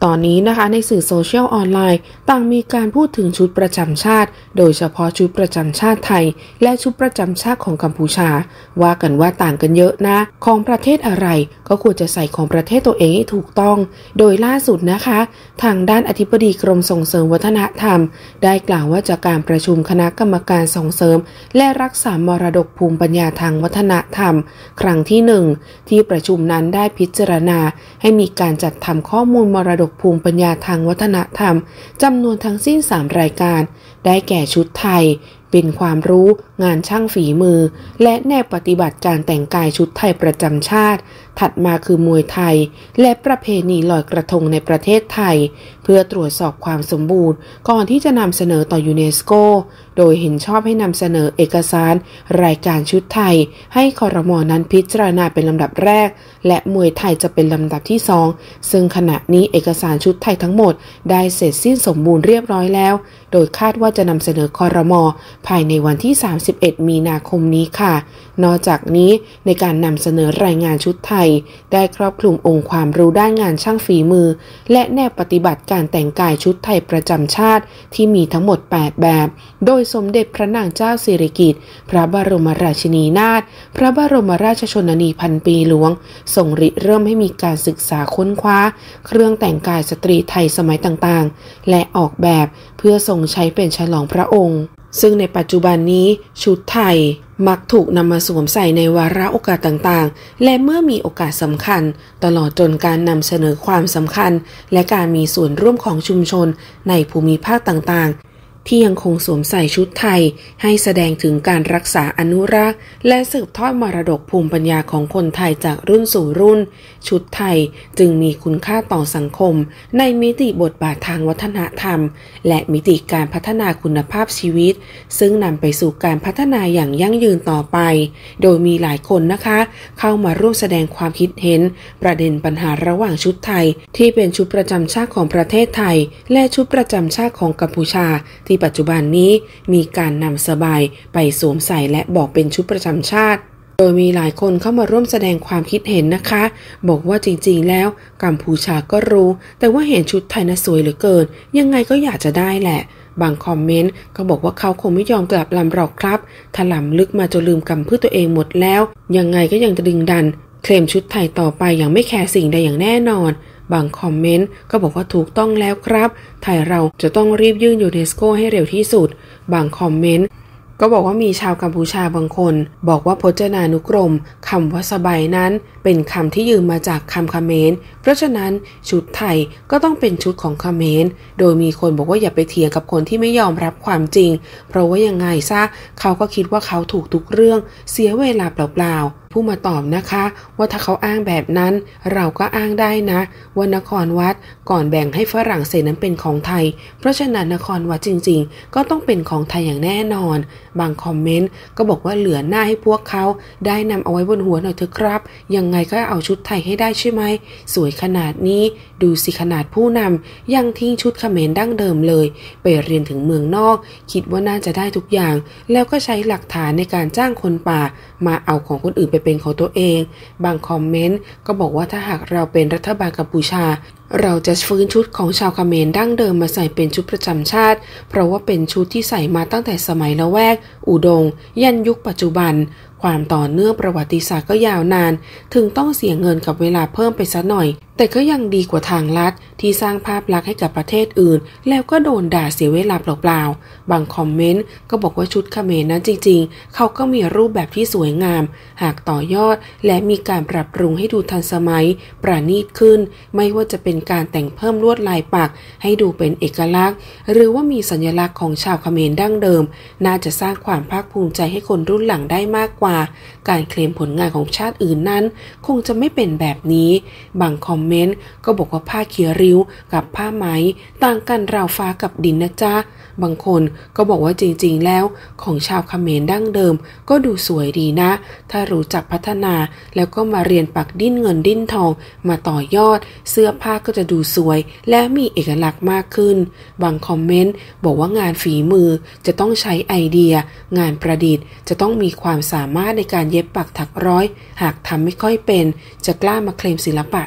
ตอนนี้นะคะในสื่อโซเชียลออนไลน์ต่างมีการพูดถึงชุดประจำชาติโดยเฉพาะชุดประจำชาติไทยและชุดประจำชาติของกัมพูชาว่ากันว่าต่างกันเยอะนะของประเทศอะไรก็ควรจะใส่ของประเทศตัวเองให้ถูกต้องโดยล่าสุดนะคะทางด้านอธิบดีกรมส่งเสริมวัฒนธรรมได้กล่าวว่าจากการประชุมคณะกรรมการส่งเสริมและรักษามรดกภูมิปัญญาทางวัฒนธรรมครั้งที่1ที่ประชุมนั้นได้พิจารณาให้มีการจัดทำข้อมูลมรดกภูมิปัญญาทางวัฒนธรรมจำนวนทั้งสิ้น3รายการได้แก่ชุดไทยเป็นความรู้งานช่างฝีมือและแนวปฏิบัติการแต่งกายชุดไทยประจำชาติถัดมาคือมวยไทยและประเพณีลอยกระทงในประเทศไทยเพื่อตรวจสอบความสมบูรณ์ก่อนที่จะนำเสนอต่อยูเนสโกโดยเห็นชอบให้นำเสนอเอกสารรายการชุดไทยให้ครม.นั้นพิจารณาเป็นลำดับแรกและมวยไทยจะเป็นลำดับที่2ซึ่งขณะนี้เอกสารชุดไทยทั้งหมดได้เสร็จสิ้นสมบูรณ์เรียบร้อยแล้วโดยคาดว่าจะนำเสนอครม.ภายในวันที่31มีนาคมนี้ค่ะนอกจากนี้ในการนำเสนอรายงานชุดไทยได้ครอบคลุมองค์ความรู้ด้านงานช่างฝีมือและแนวปฏิบัติการแต่งกายชุดไทยประจำชาติที่มีทั้งหมด8แบบโดยสมเด็จพระนางเจ้าสิริกิติ์พระบรมราชินีนาถพระบรมราชชนนีพันปีหลวงทรงริเริ่มให้มีการศึกษาค้นคว้าเครื่องแต่งกายสตรีไทยสมัยต่างๆและออกแบบเพื่อทรงใช้เป็นฉลองพระองค์ซึ่งในปัจจุบันนี้ชุดไทยมักถูกนำมาสวมใส่ในวาระโอกาสต่างๆและเมื่อมีโอกาสสำคัญตลอดจนการนำเสนอความสำคัญและการมีส่วนร่วมของชุมชนในภูมิภาคต่างๆที่ยังคงสวมใส่ชุดไทยให้แสดงถึงการรักษาอนุรักษ์และสืบทอดมรดกภูมิปัญญาของคนไทยจากรุ่นสู่รุ่นชุดไทยจึงมีคุณค่าต่อสังคมในมิติบทบาททางวัฒนธรรมและมิติการพัฒนาคุณภาพชีวิตซึ่งนำไปสู่การพัฒนาอย่างยั่งยืนต่อไปโดยมีหลายคนนะคะเข้ามาร่วมแสดงความคิดเห็นประเด็นปัญหาระหว่างชุดไทยที่เป็นชุดประจำชาติของประเทศไทยและชุดประจำชาติของกัมพูชาที่ปัจจุบันนี้มีการนำสบายไปสวมใส่และบอกเป็นชุดประจำชาติโดยมีหลายคนเข้ามาร่วมแสดงความคิดเห็นนะคะบอกว่าจริงๆแล้วกัมพูชาก็รู้แต่ว่าเห็นชุดไทยน่ะสวยเหลือเกินยังไงก็อยากจะได้แหละบางคอมเมนต์ก็บอกว่าเขาคงไม่ยอมกลับลำหรอกครับถลำลึกมาจนลืมกำพืชตัวเองหมดแล้วยังไงก็ยังจะดึงดันเคลมชุดไทยต่อไปอย่างไม่แคร์สิ่งใดอย่างแน่นอนบางคอมเมนต์ก็บอกว่าถูกต้องแล้วครับไทยเราจะต้องรีบยื่นยูเนสโกให้เร็วที่สุดบางคอมเมนต์ก็บอกว่ามีชาวกัมพูชาบางคนบอกว่าพจนานุกรมคำว่าสบายนั้นเป็นคำที่ยืมมาจากคำเขมรเพราะฉะนั้นชุดไทยก็ต้องเป็นชุดของเขมรโดยมีคนบอกว่าอย่าไปเถียงกับคนที่ไม่ยอมรับความจริงเพราะว่ายังไงซะเขาก็คิดว่าเขาถูกทุกเรื่องเสียเวลาเปล่าๆผู้มาตอบนะคะว่าถ้าเขาอ้างแบบนั้นเราก็อ้างได้นะว่านครวัดก่อนแบ่งให้ฝรั่งเศสนั้นเป็นของไทยเพราะฉะนั้นนครวัดจริงๆก็ต้องเป็นของไทยอย่างแน่นอนบางคอมเมนต์ก็บอกว่าเหลือหน้าให้พวกเขาได้นำเอาไว้บนหัวหน่อยเถอะครับยังไงก็เอาชุดไทยให้ได้ใช่ไหมสวยขนาดนี้ดูสิขนาดผู้นำยังทิ้งชุดเขมรดั้งเดิมเลยไปเรียนถึงเมืองนอกคิดว่าน่าจะได้ทุกอย่างแล้วก็ใช้หลักฐานในการจ้างคนป่ามาเอาของคนอื่นไปเป็นของตัวเองบางคอมเมนต์ก็บอกว่าถ้าหากเราเป็นรัฐบาลกัมพูชาเราจะฟื้นชุดของชาวเขมรดั้งเดิมมาใส่เป็นชุดประจำชาติเพราะว่าเป็นชุดที่ใส่มาตั้งแต่สมัยละแวกอุดงยันยุคปัจจุบันความต่อเนื่องประวัติศาสตร์ก็ยาวนานถึงต้องเสียเงินกับเวลาเพิ่มไปซะหน่อยแต่ก็ยังดีกว่าทางลัดที่สร้างภาพลักษณ์ให้กับประเทศอื่นแล้วก็โดนด่าเสียเวลาเปล่าๆบางคอมเมนต์ก็บอกว่าชุดเขมรนั้นจริงๆเขาก็มีรูปแบบที่สวยงามหากต่อยอดและมีการปรับปรุงให้ดูทันสมัยประณีตขึ้นไม่ว่าจะเป็นการแต่งเพิ่มลวดลายปักให้ดูเป็นเอกลักษณ์หรือว่ามีสัญลักษณ์ของชาวเขมรดั้งเดิมน่าจะสร้างความภาคภูมิใจให้คนรุ่นหลังได้มากกว่าการเคลมผลงานของชาติอื่นนั้นคงจะไม่เป็นแบบนี้บางคอมเมนต์ก็บอกว่าผ้าเขียริ้วกับผ้าไหมต่างกันราวฟ้ากับดินนะจ๊ะบางคนก็บอกว่าจริงๆแล้วของชาวเขมรดั้งเดิมก็ดูสวยดีนะถ้ารู้จักพัฒนาแล้วก็มาเรียนปักดิ้นเงินดิ้นทองมาต่อยอดเสื้อผ้าก็จะดูสวยและมีเอกลักษณ์มากขึ้นบางคอมเมนต์บอกว่างานฝีมือจะต้องใช้ไอเดียงานประดิษฐ์จะต้องมีความสามารถในการเย็บปักถักร้อยหากทำไม่ค่อยเป็นจะกล้ามาเคลมศิลปะไทยและชุด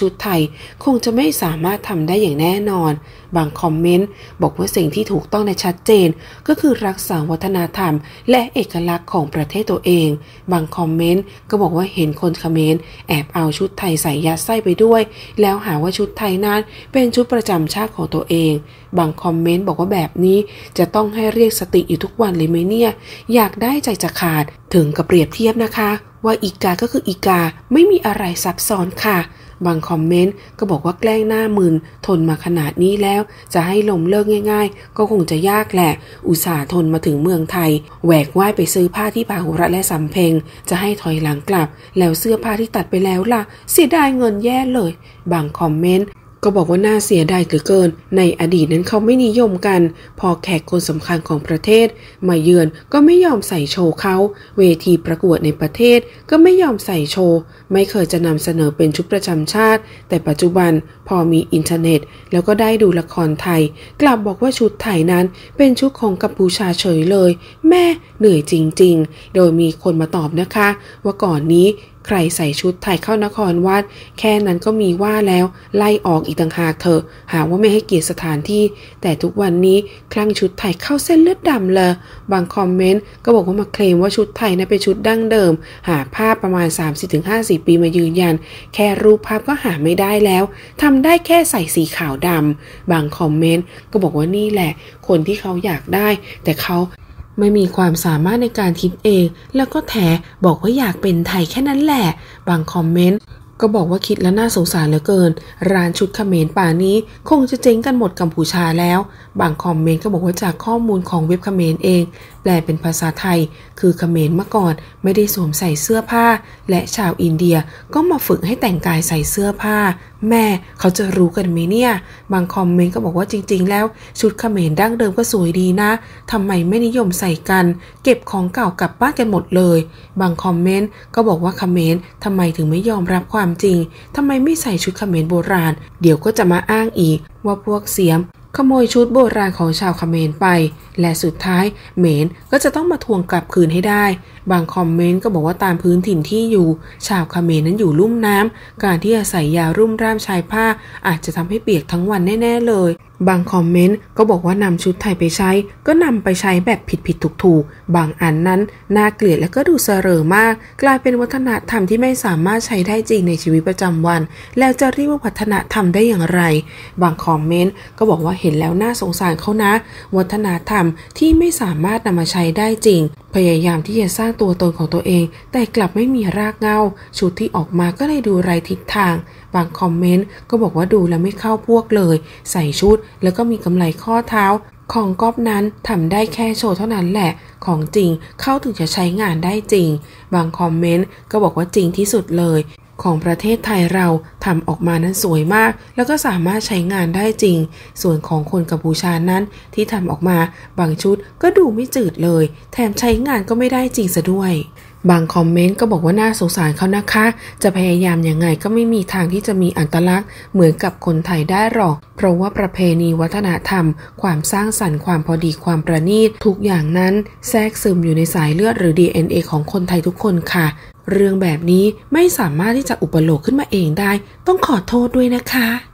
ชุดไทยคงจะไม่สามารถทำได้อย่างแน่นอนบางคอมเมนต์บอกว่าสิ่งที่ถูกต้องและชัดเจนก็คือรักษาวัฒนธรรมและเอกลักษณ์ของประเทศตัวเองบางคอมเมนต์ก็บอกว่าเห็นคนเขมรแอบเอาชุดไทยใส่ยัดไส้ไปด้วยแล้วหาว่าชุดไทยนั้นเป็นชุดประจำชาติของตัวเองบางคอมเมนต์บอกว่าแบบนี้จะต้องให้เรียกสติอยู่ทุกวันเลยไหมเนี่ยอยากได้ใจจะขาดถึงกับเปรียบเทียบนะคะว่าอีกาก็คืออีกาไม่มีอะไรซับซ้อนค่ะบางคอมเมนต์ก็บอกว่าแกล้งหน้ามึนทนมาขนาดนี้แล้วจะให้ลมเลิกง่ายๆก็คงจะยากแหละอุตส่าห์ทนมาถึงเมืองไทยแหวกว่ายไปซื้อผ้าที่พาหุรัตน์และสำเพ็งจะให้ถอยหลังกลับแล้วเสื้อผ้าที่ตัดไปแล้วล่ะเสียดายเงินแย่เลยบางคอมเมนต์ก็บอกว่าน่าเสียดายเหลือเกินในอดีตนั้นเขาไม่นิยมกันพอแขกคนสำคัญของประเทศมาเยือนก็ไม่ยอมใส่โชว์เขาเวทีประกวดในประเทศก็ไม่ยอมใส่โชว์ไม่เคยจะนำเสนอเป็นชุดประจำชาติแต่ปัจจุบันพอมีอินเทอร์เน็ตแล้วก็ได้ดูละครไทยกลับบอกว่าชุดไทยนั้นเป็นชุดของกัมพูชาเฉยเลยแม่เหนื่อยจริงๆโดยมีคนมาตอบนะคะว่าก่อนนี้ใครใส่ชุดไทยเข้านครวัดแค่นั้นก็มีว่าแล้วไล่ออกอีกต่างหากเถอะหาว่าไม่ให้เกียรติสถานที่แต่ทุกวันนี้คลั่งชุดไทยเข้าเส้นเลือดดำเลยบางคอมเมนต์ก็บอกว่ามาเคลมว่าชุดไทยนั้นเป็นชุดดั้งเดิมหาภาพประมาณ 30-50 ปีมายืนยันแค่รูปภาพก็หาไม่ได้แล้วทำได้แค่ใส่สีขาวดำบางคอมเมนต์ก็บอกว่านี่แหละคนที่เขาอยากได้แต่เขาไม่มีความสามารถในการคิดเองแล้วก็แถบอกว่าอยากเป็นไทยแค่นั้นแหละบางคอมเมนต์ก็บอกว่าคิดแล้วน่าสงสารเหลือเกินร้านชุดเขมรป่านี้คงจะเจ๊งกันหมดกัมพูชาแล้วบางคอมเมนต์ก็บอกว่าจากข้อมูลของเว็บเขมรเองแปลเป็นภาษาไทยคือเขมรเมื่อก่อนไม่ได้สวมใส่เสื้อผ้าและชาวอินเดียก็มาฝึกให้แต่งกายใส่เสื้อผ้าแม่เขาจะรู้กันไหมเนี่ยบางคอมเมนต์ก็บอกว่าจริงๆแล้วชุดเขมรดั้งเดิมก็สวยดีนะทำไมไม่นิยมใส่กันเก็บของเก่ากลับบ้านกันหมดเลยบางคอมเมนต์ก็บอกว่าเขมรทำไมถึงไม่ยอมรับความจริงทำไมไม่ใส่ชุดเขมรโบราณเดี๋ยวก็จะมาอ้างอีกว่าพวกเสียมขโมยชุดโบราณของชาวเขมรไปและสุดท้ายเขมรก็จะต้องมาทวงกลับคืนให้ได้บางคอมเมนต์ก็บอกว่าตามพื้นถิ่นที่อยู่ชาวเขมรนั้นอยู่ลุ่มน้ำการที่อาศัยยารุ่มร่ามชายผ้าอาจจะทำให้เปียกทั้งวันแน่ๆเลยบางคอมเมนต์ก็บอกว่านำชุดไทยไปใช้ก็นำไปใช้แบบผิดๆถูกๆบางอันนั้นน่าเกลียดและก็ดูเสรอมากกลายเป็นวัฒนธรรมที่ไม่สามารถใช้ได้จริงในชีวิตประจำวันแล้วจะเรียกว่าวัฒนธรรมได้อย่างไรบางคอมเมนต์ก็บอกว่าเห็นแล้วน่าสงสารเขานะวัฒนธรรมที่ไม่สามารถนำมาใช้ได้จริงพยายามที่จะสร้างตัวตนของตัวเองแต่กลับไม่มีรากเหง้าชุดที่ออกมาก็เลยดูไร้ทิศทางบางคอมเมนต์ก็บอกว่าดูแล้วไม่เข้าพวกเลยใส่ชุดแล้วก็มีกำไลข้อเท้าของก๊อฟนั้นทำได้แค่โชว์เท่านั้นแหละของจริงเขาถึงจะใช้งานได้จริงบางคอมเมนต์ก็บอกว่าจริงที่สุดเลยของประเทศไทยเราทำออกมานั้นสวยมากแล้วก็สามารถใช้งานได้จริงส่วนของคนกัมพูชานั้นที่ทำออกมาบางชุดก็ดูไม่จืดเลยแถมใช้งานก็ไม่ได้จริงซะด้วยบางคอมเมนต์ก็บอกว่าน่าสงสารเขานะคะจะพยายามยังไงก็ไม่มีทางที่จะมีอัตลักษณ์เหมือนกับคนไทยได้หรอกเพราะว่าประเพณีวัฒนธรรมความสร้างสรรค์ความพอดีความประณีตทุกอย่างนั้นแทรกซึมอยู่ในสายเลือดหรือ DNA ของคนไทยทุกคนค่ะเรื่องแบบนี้ไม่สามารถที่จะอุปโลกน์ขึ้นมาเองได้ต้องขอโทษด้วยนะคะ